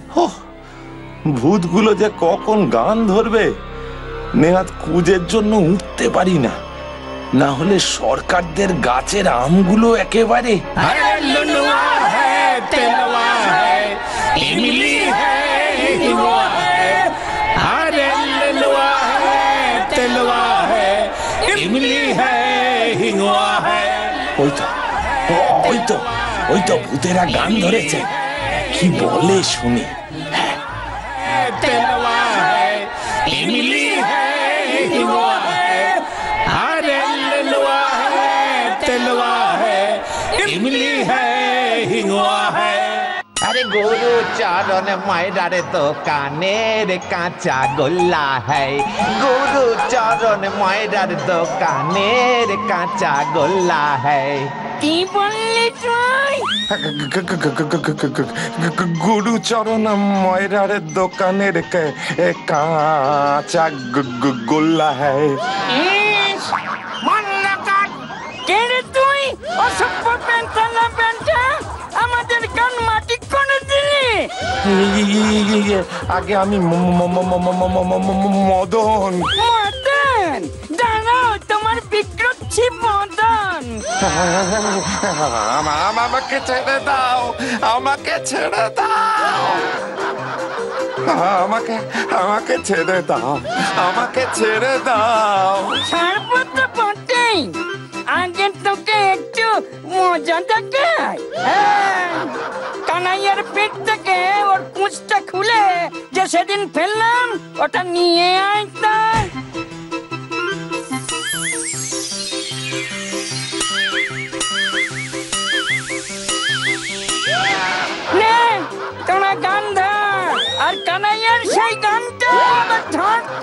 ভূতগুলো যে কখন গান ধরবে, নেহাত কুজের জন্য উঠতে পারি না, না হলে সরকারদের গাছের আমগুলো একেবারে ওই তো ভূতেরা গান ধরেছে, কি বলে শুনি। अरे गुरु चरण मायरार दোকানের কাঁচা গোল্লা है, गुरु चरण मायरार দোকানের কাঁচা গোল্লা है। কি বললি তুই? গুরুচরণ ময়রার দোকানের কাঁচা গোল্লা হ্যায়। কে রে তুই? অসভ্য পেন্টালা পেন্টা, আমাদের গান মাটি করে দিলি। আগে আমি মদন। মদন? দাঁড়াও, তোমার বিক্রচ্ছি মদন। আমাকে ছেড়ে দাও, আমাকে ছেড়ে দাও, আমাকে ছেড়ে দাও, আমাকে ছেড়ে দাও। ছাড়বো তো বটেই, আগে তোকে একটু মজা দেখাই। কানাইয়ের পেট থেকে ওর কুঁচটা খুলে যে সেদিন ফেললাম, ওটা নিয়ে আয় তা। নে তোরা গান ধর, আর কানাইয়ের সেই গানটা আবার ধর।